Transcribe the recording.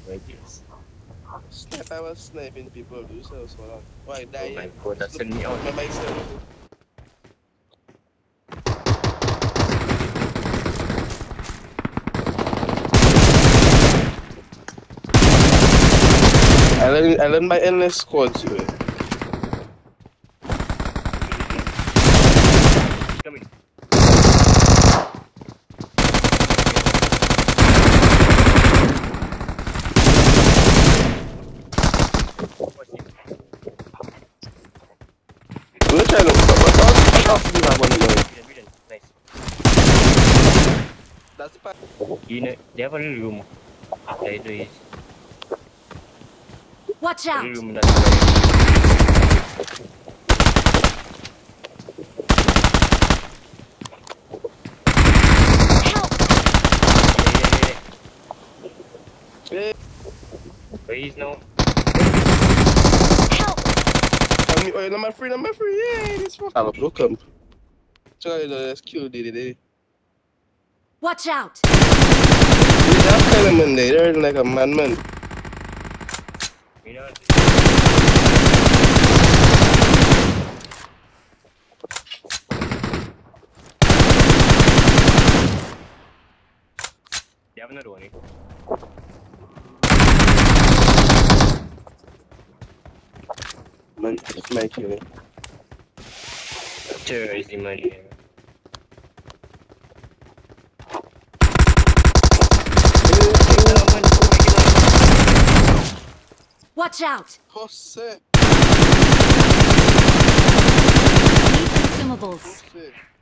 Like this. I was sniping people do so long. Why die? Oh my god, that sent me out. My myself. I learned my endless squads here. Come in. We're trying to what else do you have on the line? Nice. That's the part. You know, they have a little room. There it is. Watch A out! little room that's right. Help! Hey, Where is now? Help! I'm free, yay, this fuck. I'll look up. So I just kill the Watch out! That element there, they're like a madman. You know, they have another one. Eh? Man, it's my killing. Terrorism money. Watch out! Jose, Need consumables. Jose.